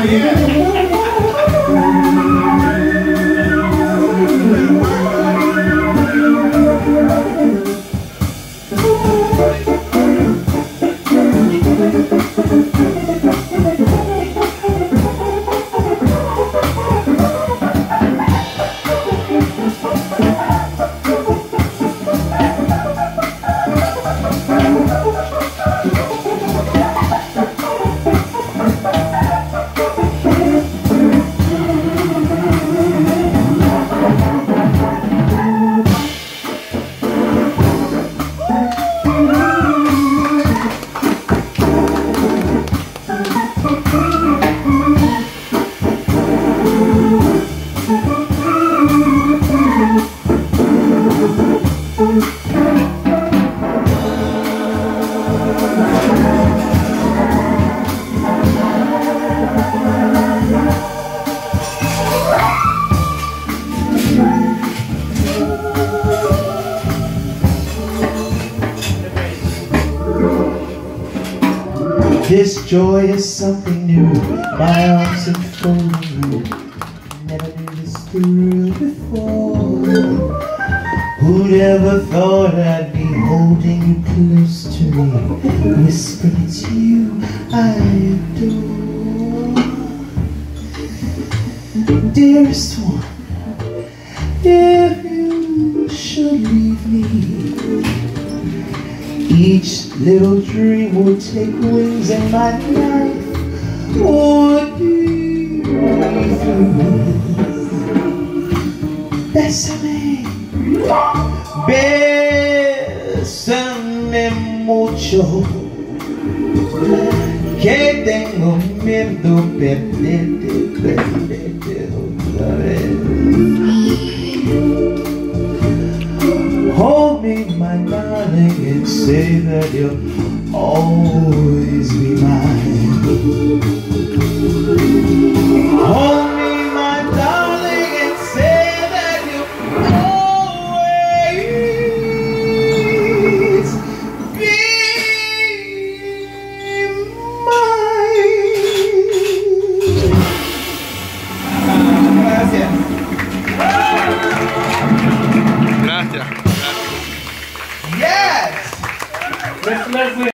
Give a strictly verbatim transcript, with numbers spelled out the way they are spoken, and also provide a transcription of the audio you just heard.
This joy is something new. My arms are full of you. Never knew this thrill before. Who'd ever thought I'd be holding you close to me, whispering it's you I adore. Dearest one, if you should leave me, each little dream will take wings and my life would be through. Bésame, bésame mucho, que tengo miedo perderte, perderte otra vez. Hold me, my darling, and say that you'll always be mine. Hold me, my darling, and say that you'll always be mine. Gracias. Gracias. Yes! Let's, let's